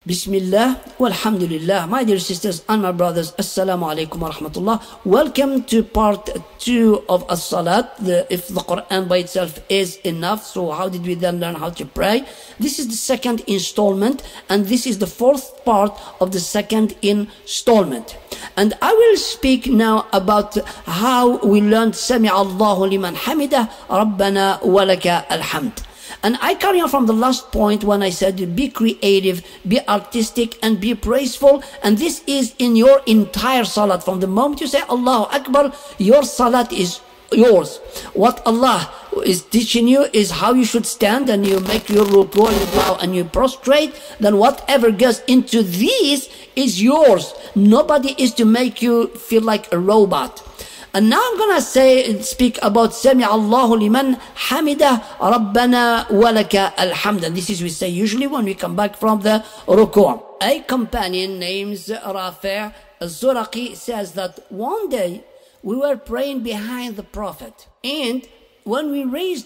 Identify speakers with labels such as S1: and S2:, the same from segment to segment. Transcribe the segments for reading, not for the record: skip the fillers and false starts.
S1: Bismillah, walhamdulillah. My dear sisters and my brothers, assalamu alaikum wa rahmatullah. Welcome to part 2 of as-salat. If the Quran by itself is enough, so how did we then learn how to pray? This is the second installment, and this is the fourth part of the second installment. And I will speak now about how we learned Sami Allahu liman hamidah, Rabbana walaka alhamd. And I carry on from the last point when I said be creative, be artistic, and be praiseful. And this is in your entire salat. From the moment you say Allahu Akbar, your salat is yours. What Allah is teaching you is how you should stand, and you make your ruku and you bow and you prostrate. Then whatever goes into these is yours. Nobody is to make you feel like a robot. And now I'm gonna speak about Sami Allahu liman hamidah, Rabbana walaka alhamd. And this is we say usually when we come back from the ruku'. A companion named Rafi' al-Zuraqi says that one day we were praying behind the Prophet, and when he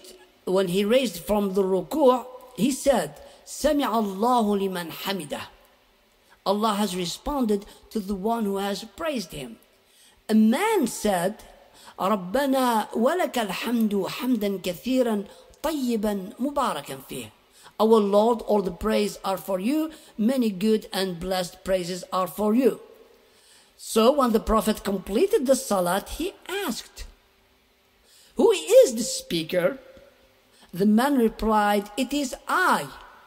S1: raised from the ruku', he said, Sami Allahu liman hamidah. Allah has responded to the one who has praised him. A man said, رَبَّنَا وَلَكَ الْحَمْدُ حَمْدًا كَثِيرًا طَيِّبًا مُبَارَكًا فِيهِ. Our Lord, all the praise are for you, many good and blessed praises are for you. So when the Prophet completed the salat, he asked, who is the speaker? The man replied, it is I.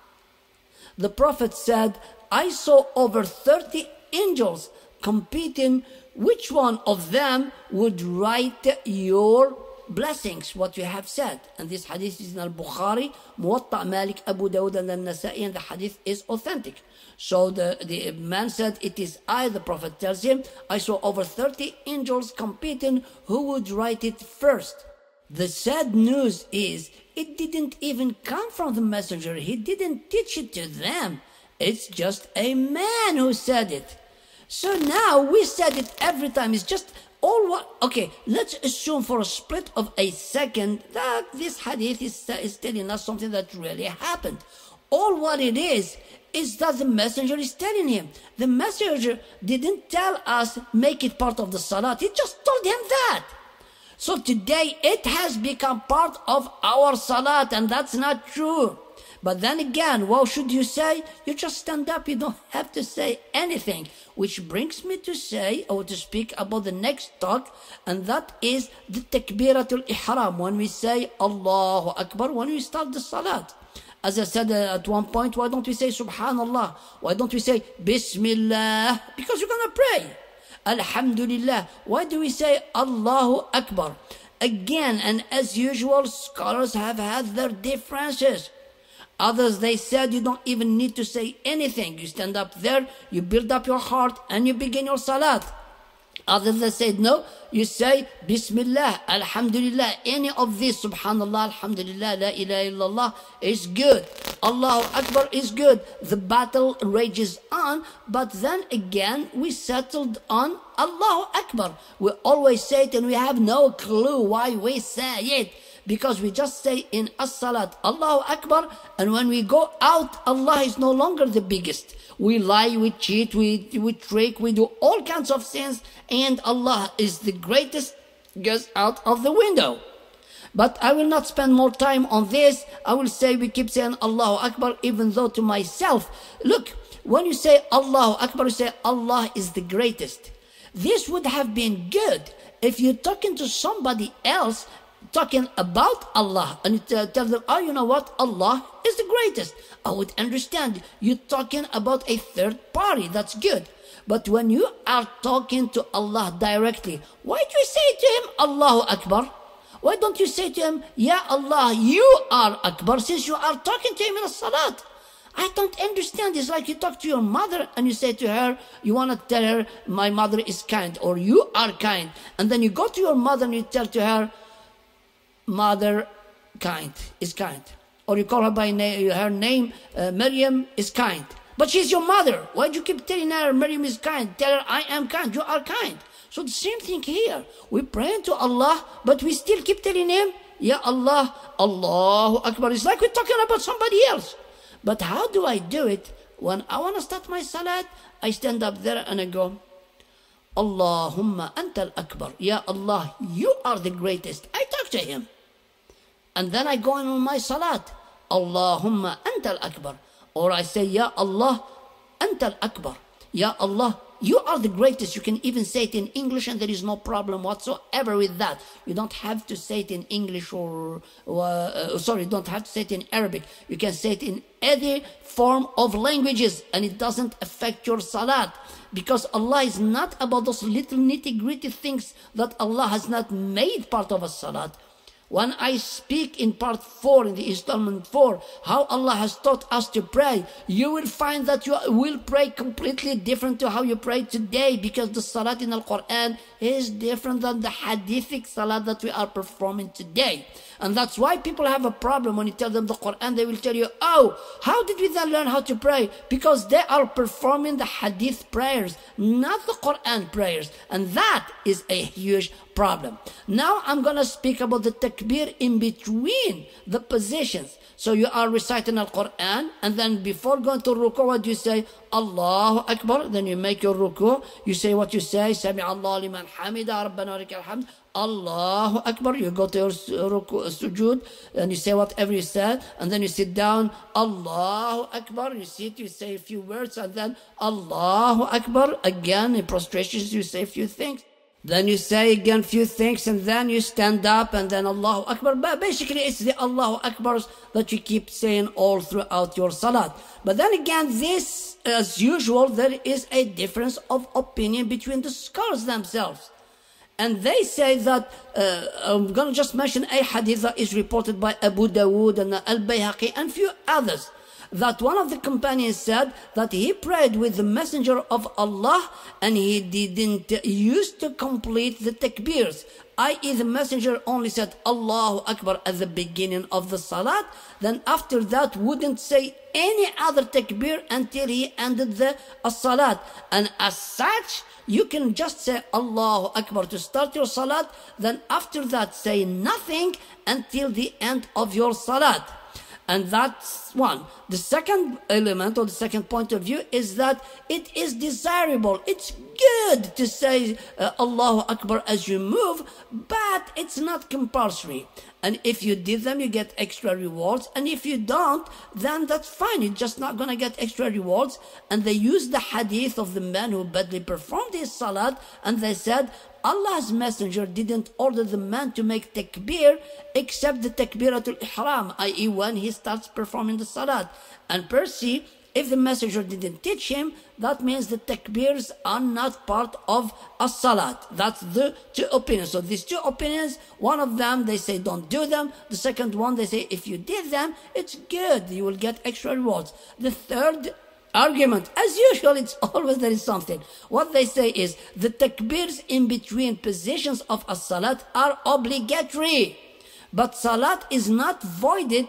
S1: The Prophet said, I saw over 30 angels competing which one of them would write your blessings, what you have said. And this hadith is in Al-Bukhari, Muwatta Malik, Abu Dawud, and Al-Nasa'i, and the hadith is authentic. So the man said, it is I. The Prophet tells him, I saw over 30 angels competing who would write it first. The sad news is, it didn't even come from the messenger. He didn't teach it to them. It's just a man who said it. So now we said it every time. It's just all what. Okay, let's assume for a split of a second that this hadith is telling us something that really happened. All what it is that the messenger is telling him. The messenger didn't tell us make it part of the salat. He just told him that. So today it has become part of our salat, and that's not true. But then again, what should you say? You just stand up. You don't have to say anything. Which brings me to say, or to speak about the next talk, and that is the Takbiratul Ihram. When we say Allahu Akbar, when we start the Salat. As I said at one point, why don't we say Subhanallah? Why don't we say Bismillah? Because you're going to pray. Alhamdulillah. Why do we say Allahu Akbar? Again, and as usual, scholars have had their differences. Others, they said you don't even need to say anything. You stand up there, you build up your heart, and you begin your salat. Others, they said no, you say Bismillah, Alhamdulillah. Any of this, Subhanallah, Alhamdulillah, La ilaha illallah, is good. Allahu Akbar is good. The battle rages on, but then again, we settled on Allahu Akbar. We always say it, and we have no clue why we say it. Because we just say in as-salat, Allahu Akbar, and when we go out, Allah is no longer the biggest. We lie, we cheat, we trick, we do all kinds of sins, and Allah is the greatest, goes out of the window. But I will not spend more time on this. I will say we keep saying Allahu Akbar, even though to myself, look, when you say Allahu Akbar, you say Allah is the greatest. This would have been good if you're talking to somebody else, talking about Allah, and you tell them, oh, you know what, Allah is the greatest. I would understand. You're talking about a third party, that's good. But when you are talking to Allah directly, why do you say to him Allahu Akbar? Why don't you say to him, Ya Allah, you are Akbar, since you are talking to him in a salat? I don't understand. It's like you talk to your mother and you say to her, you want to tell her, my mother is kind, or you are kind. And then you go to your mother and you tell to her, Mother is kind. Or you call her by her name, Maryam is kind. But she's your mother. Why do you keep telling her Maryam is kind? Tell her I am kind, you are kind. So the same thing here. We pray to Allah, but we still keep telling him, Ya Allah, Allahu Akbar. It's like we're talking about somebody else. But how do I do it when I want to start my salat, I stand up there and I go, Allahumma antal akbar. Ya Allah, you are the greatest. I talk to him. And then I go on my salat. Allahumma antal akbar. Or I say, Ya Allah, antal akbar. Ya Allah, you are the greatest. You can even say it in English and there is no problem whatsoever with that. You don't have to say it in English you don't have to say it in Arabic. You can say it in any form of languages and it doesn't affect your salat. Because Allah is not about those little nitty-gritty things that Allah has not made part of a salat. When I speak in part 4, in the installment 4, how Allah has taught us to pray, you will find that you will pray completely different to how you pray today, because the salat in the Quran is different than the hadithic salat that we are performing today. And that's why people have a problem when you tell them the Quran. They will tell you, oh, how did we then learn how to pray? Because they are performing the hadith prayers, not the Quran prayers. And that is a huge problem. Now I'm going to speak about the takbir in between the positions. So you are reciting Al-Quran, and then before going to ruku, what do you say? Allahu Akbar. Then you make your ruku. You say what you say. Sami Allah liman hamida, Rabbana wa lakal hamd. Allahu Akbar. You go to your ruku, sujood, and you say whatever you said, and then you sit down. Allahu Akbar. You sit, you say a few words, and then Allahu Akbar. Again, in prostrations, you say a few things. Then you say again few things, and then you stand up, and then Allahu Akbar. But basically, it's the Allahu Akbars that you keep saying all throughout your salat. But then again, this, as usual, there is a difference of opinion between the scholars themselves. And they say that, I'm going to just mention a hadith that is reported by Abu Dawood and Al-Bayhaqi and few others, that one of the companions said that he prayed with the messenger of Allah and he didn't used to complete the takbirs, i.e. the messenger only said Allahu Akbar at the beginning of the salat, then after that wouldn't say any other takbir until he ended the salat. And as such, you can just say Allahu Akbar to start your salat, then after that say nothing until the end of your salat. And that's one. The second element, or the second point of view, is that it is desirable. It's good to say Allahu Akbar as you move, but it's not compulsory. And if you did them, you get extra rewards. And if you don't, then that's fine. You're just not going to get extra rewards. And they used the hadith of the man who badly performed his salat, and they said, Allah's messenger didn't order the man to make takbir except the takbiratul ihram, i.e. when he starts performing the salat. And per se, if the messenger didn't teach him, that means the takbirs are not part of a salat. That's the two opinions. So these two opinions, one of them, they say don't do them. The second one, they say if you did them, it's good. You will get extra rewards. The third argument, as usual, it's always there is something. What they say is the takbirs in between positions of a salat are obligatory, but salat is not voided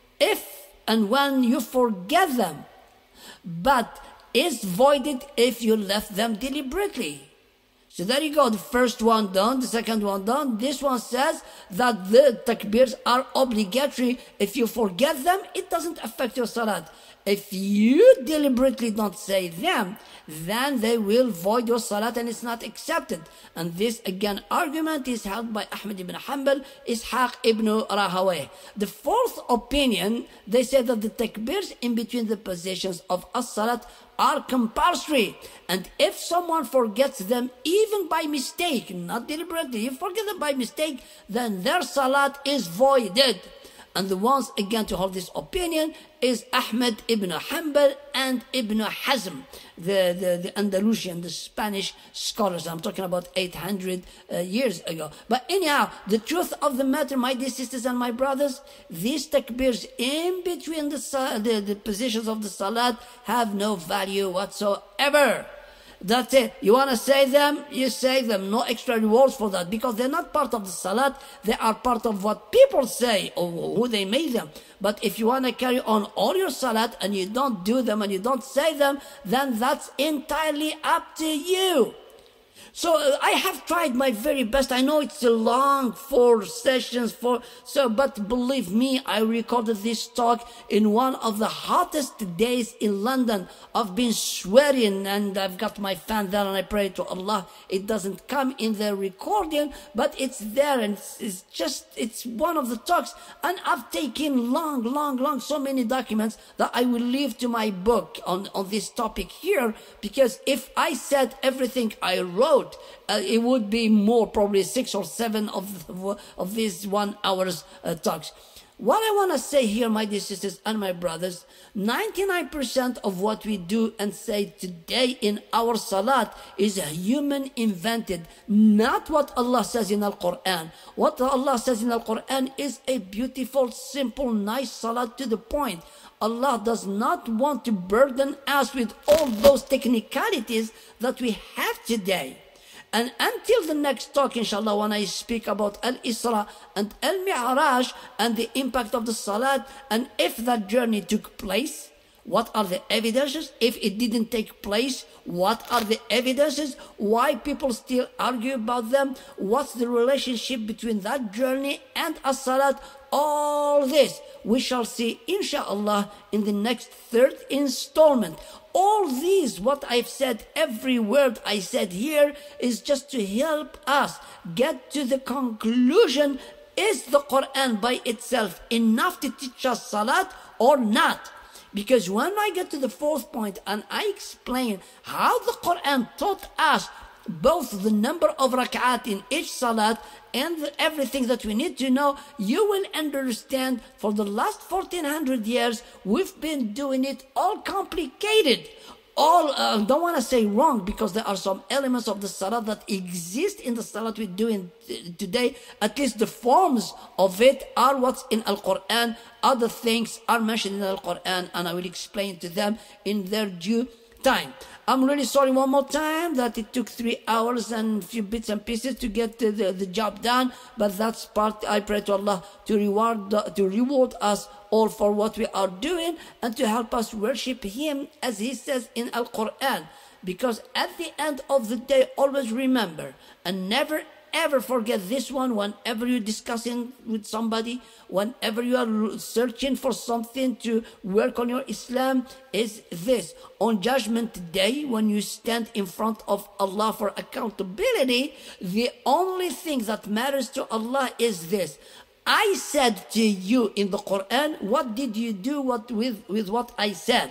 S1: if and when you forget them, but is voided if you left them deliberately. So there you go, the first one done, the second one done. This one says that the takbirs are obligatory. If you forget them, it doesn't affect your salat. If you deliberately don't say them, then they will void your salat and it's not accepted. And this again argument is held by Ahmad ibn Hanbal, Ishaq ibn Rahawayh. The fourth opinion, they say that the takbirs in between the positions of as-salat are compulsory. And if someone forgets them even by mistake, not deliberately, you forget them by mistake, then their salat is voided. And the ones again to hold this opinion is Ahmad ibn Hanbal and Ibn Hazm, the Andalusian, the Spanish scholars. I'm talking about 800 years ago. But anyhow, the truth of the matter, my dear sisters and my brothers, these takbirs in between the positions of the salat have no value whatsoever. That's it. You want to say them, you say them. No extra rewards for that, because they're not part of the salat. They are part of what people say or who they made them. But if you want to carry on all your salat and you don't do them and you don't say them, then that's entirely up to you. So I have tried my very best. I know it's a long 4 sessions but believe me, I recorded this talk in one of the hottest days in London. I've been sweating and I've got my fan there, and I pray to Allah it doesn't come in the recording, but it's there, and it's one of the talks, and I've taken long so many documents that I will leave to my book on this topic here, because if I said everything I wrote, it would be more, probably 6 or 7 of these 1 hour's talks. What I want to say here, my dear sisters and my brothers, 99% of what we do and say today in our salat is human invented, not what Allah says in Al-Quran. What Allah says in Al-Quran is a beautiful, simple, nice salat to the point. Allah does not want to burden us with all those technicalities that we have today. And until the next talk, inshallah, when I speak about Al-Isra and Al-Mi'raj and the impact of the Salat, and if that journey took place, what are the evidences? If it didn't take place, what are the evidences? Why people still argue about them? What's the relationship between that journey and As-Salat? All this we shall see, inshallah, in the next 3rd installment. All these, what I've said, every word I said here is just to help us get to the conclusion, is the Quran by itself enough to teach us Salat or not? Because when I get to the 4th point and I explain how the Quran taught us both the number of rak'at in each salat and everything that we need to know, you will understand for the last 1400 years we've been doing it all complicated. Don't want to say wrong, because there are some elements of the salat that exist in the salat we're doing today. At least the forms of it are what's in Al-Quran. Other things are mentioned in Al-Quran, and I will explain to them in their due time. I'm really sorry one more time that it took 3 hours and a few bits and pieces to get the job done, but that's part. I pray to Allah to reward us all for what we are doing, and to help us worship Him as He says in Al-Quran. Because at the end of the day, always remember and never ever forget this one whenever you're discussing with somebody, whenever you are searching for something to work on your Islam, is this: on Judgment Day, when you stand in front of Allah for accountability, the only thing that matters to Allah is this: I said to you in the Quran, what did you do with what I said?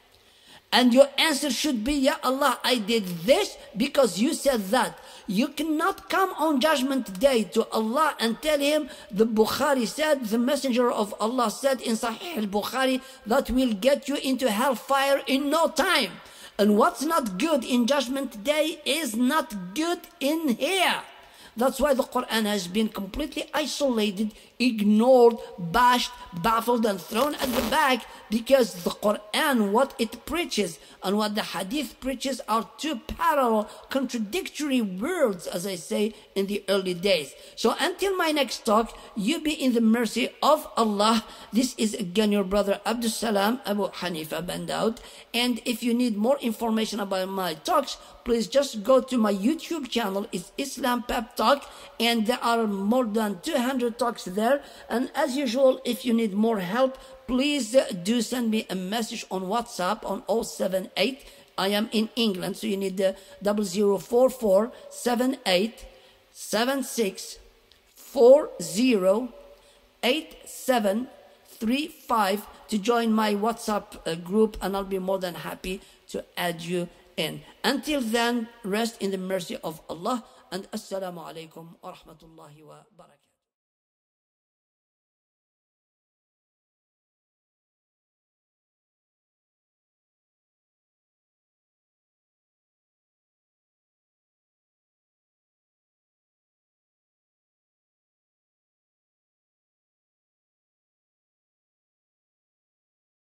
S1: And your answer should be, Ya Allah, I did this because you said that. You cannot come on Judgment Day to Allah and tell Him, the Bukhari said, the Messenger of Allah said in Sahih al-Bukhari, that will get you into hellfire in no time. And what's not good in Judgment Day is not good in here. That's why the Quran has been completely isolated, ignored, bashed, baffled, and thrown at the back, because the Quran, what it preaches and what the Hadith preaches, are two parallel, contradictory words, as I say in the early days. So until my next talk, you be in the mercy of Allah. This is again your brother Abdul Salam Abu Hanifa Ben Daud. And if you need more information about my talks, please just go to my YouTube channel. It's Islam Pep Talk, and there are more than 200 talks there. And as usual, if you need more help, please do send me a message on WhatsApp on 078. I am in England, so you need the 0044 78 76 40 8735 to join my WhatsApp group, and I'll be more than happy to add you in. Until then, rest in the mercy of Allah, and Assalamu alaikum wa rahmatullahi wa barakatuh.